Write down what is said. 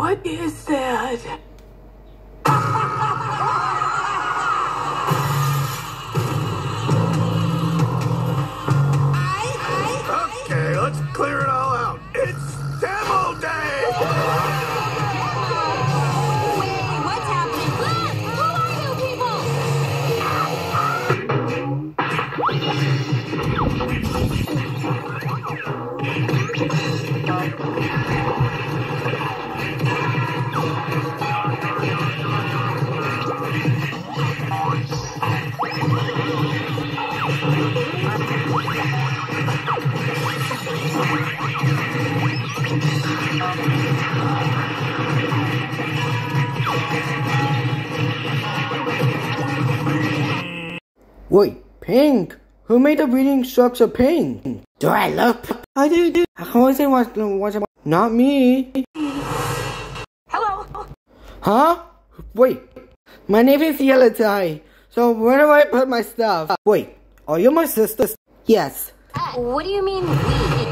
What is that? Okay, let's clear it all out. It's demo day! Wait, what's happening? Look! Who are you people? Wait, pink? Who made the reading structure pink? Do I look? I do. I always say what's not me. Hello? Huh? Wait. My name is Yellow Tie. So where do I put my stuff? Wait, are you my sister? Yes. What do you mean we?